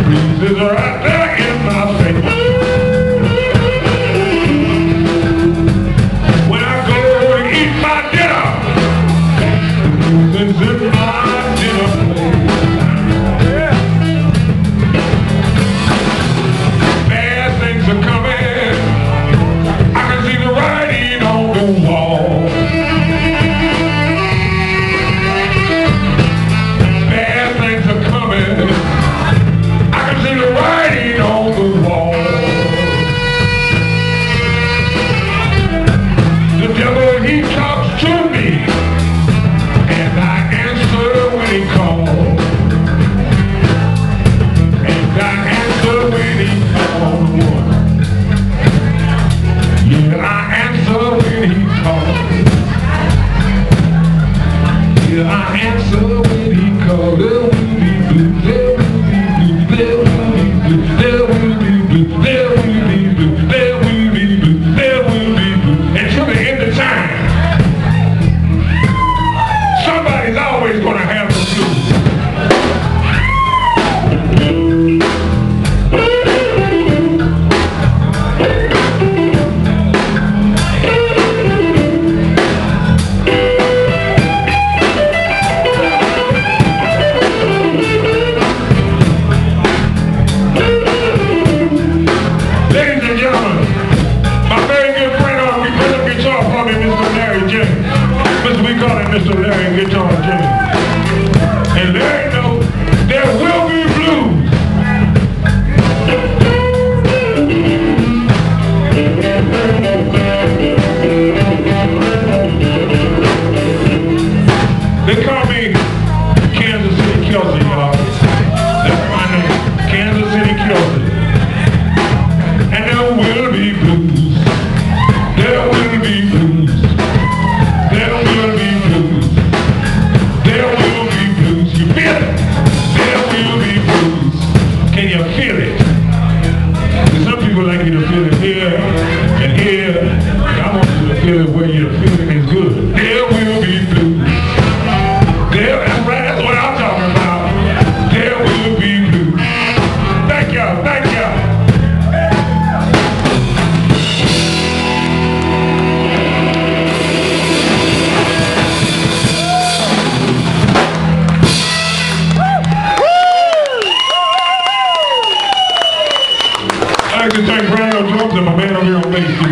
breeze is right there in my face. When I go to eat my dinner, it's in my dinner plate. Bad things are coming. I can see the writing on the wall. Bad things are coming. I can see the writing on the wall. The devil, he talks to me, and I answer when he calls. And I answer when he calls. Yeah, I answer when he calls. Yeah, I answer when he calls. There will be blue, there will be blue, there will be blue, there will be blue, there will be blue, there will be blue, there will be blue. Until the end of time, somebody's always going to have the blues. Ladies and gentlemen, my very good friend on we play the guitar for me, Mr. Larry James. We call him Mr. Larry Guitar James. And Larry knows there will be blues. They call me Kansas City Kelsey, y'all. That's my name, Kansas City Kelsey. And there will be blues. There will be blues. There will be blues. There will be blues. You feel it? There will be blues. Can you feel it? And some people like you to feel it here and here. I want you to feel it where your feeling is good. There will be blues. That's right. That's what I'm talking about. There will be blues. Thank y'all. Thank y'all. I like to thank Brian on drums and my man over here on bass.